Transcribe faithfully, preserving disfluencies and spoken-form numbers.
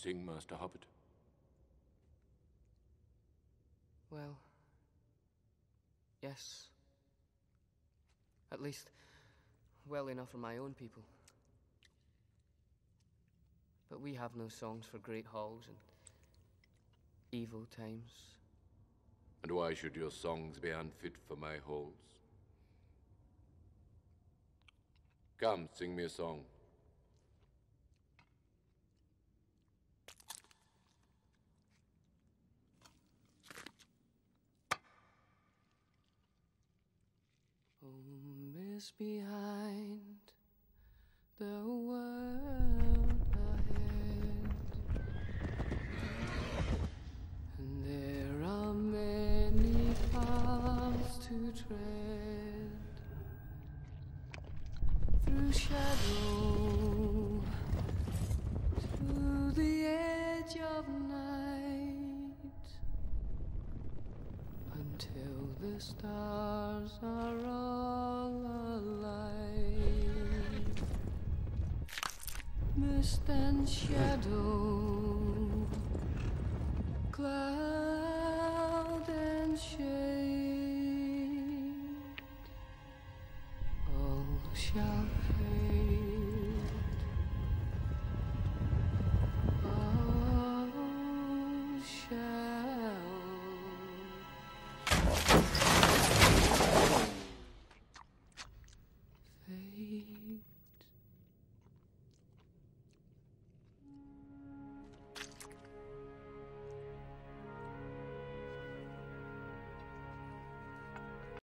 sing, Master Hobbit? Well, yes. At least, well enough for my own people. But we have no songs for great halls and evil times. And why should your songs be unfit for my halls? Come, sing me a song. Oh, miss behind the world ahead, and there are many paths to tread, through shadow to the edge of night, until the stars are all alight. Mist and shadow, cloud and shade, all shall fade.